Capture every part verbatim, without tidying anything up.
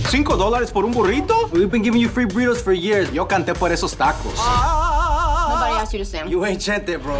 ¿Cinco dólares por un burrito? We've been giving you free burritos for years. Yo canté por esos tacos. Nobody asked you to sing. You ain't gent-tr, bro.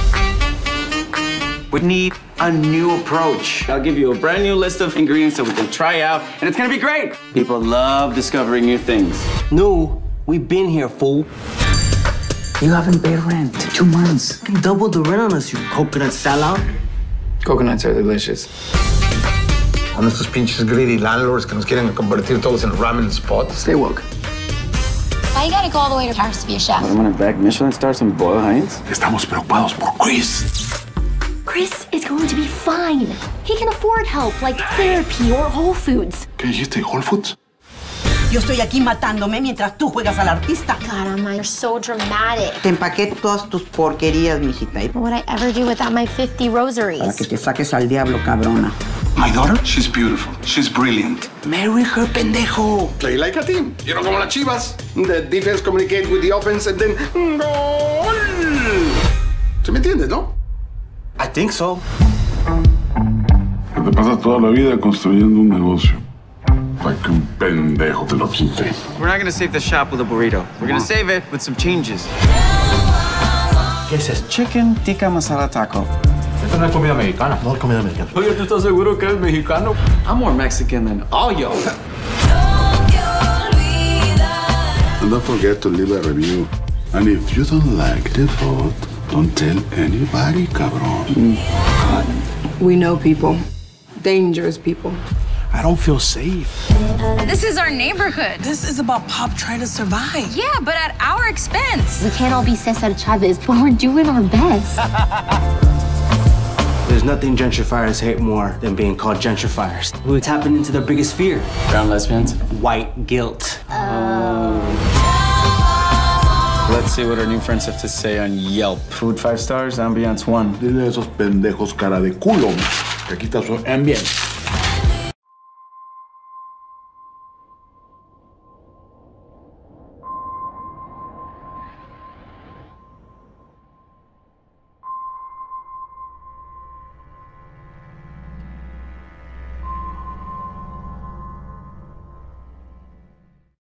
We need a new approach. I'll give you a brand new list of ingredients that we can try out, and it's gonna be great. People love discovering new things. No, we've been here, fool. You haven't paid rent two months. You doubled the rent on us, you coconut sellout. Coconuts are delicious. Con estos pinches greedy landlords que nos quieren convertir todos en ramen spots. Stay woke. Why you gotta go all the way to Paris to be a chef? I'm gonna bag Michelin stars and boil Heinz. Estamos preocupados por Chris. Chris is going to be fine. He can afford help, like therapy or Whole Foods. ¿Qué dijiste, Whole Foods? Yo estoy aquí matándome mientras tú juegas al artista. God, Amma, you're so dramatic. Te empaqué todas tus porquerías, mijita. What would I ever do without my fifty rosaries? Para que te saques al diablo, cabrona. My daughter, she's beautiful. She's brilliant. Marry her, pendejo. Play like a team. You know, como las Chivas. The defense communicate with the offense and then... ¡Gol! ¿Se me entiendes, no? I think so. Te pasas toda la vida construyendo un negocio. Para que un pendejo te lo quite. We're not gonna save the shop with a burrito. We're gonna save it with some changes. ¿Qué es esto? Chicken tikka masala taco. Esto no es comida mexicana. No es comida mexicana. Oye, ¿tú estás seguro que eres mexicano? I'm more Mexican than all y'all. And don't forget to leave a review. And if you don't like the food, don't tell anybody, cabrón. We know people. Dangerous people. I don't feel safe. This is our neighborhood. This is about Pop trying to survive. Yeah, but at our expense. We can't all be Cesar Chavez, but we're doing our best. There's nothing gentrifiers hate more than being called gentrifiers. We're tapping into their biggest fear. Brown lesbians. White guilt. Let's see what our new friends have to say on Yelp. Food five stars, ambiance one. Dile a esos pendejos cara de culo que aquí está su ambiente.